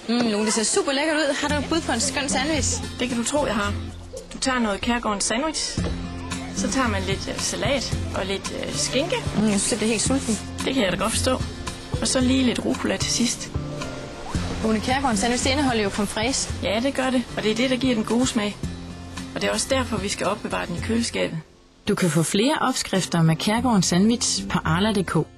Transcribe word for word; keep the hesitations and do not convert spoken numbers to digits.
Mm, Lone, det ser super lækkert ud. Har du et bud på en skøn sandwich? Det kan du tro, jeg har. Du tager noget Kærgårdens sandwich. Så tager man lidt uh, salat og lidt uh, skinke. Mm, jeg synes, det er helt sulten. Det kan jeg da godt forstå. Og så lige lidt rucola til sidst. Lone, Kærgårdens sandwich, det indeholder jo pommes frites. Ja, det gør det. Og det er det, der giver den gode smag. Og det er også derfor, vi skal opbevare den i køleskabet. Du kan få flere opskrifter med Kærgårdens sandwich på arla punktum d k.